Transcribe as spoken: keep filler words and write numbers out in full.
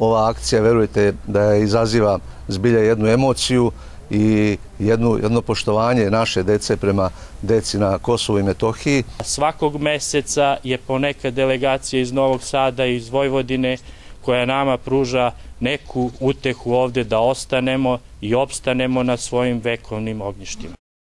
Ova akcija, verujte, da je izaziva zbilja jednu emociju i jednu, jedno poštovanje naše dece prema deci na Kosovu i Metohiji. Svakog meseca je poneka delegacija iz Novog Sada i iz Vojvodine koja nama pruža neku utehu ovde da ostanemo i opstanemo na svojim vekovnim ognjištima.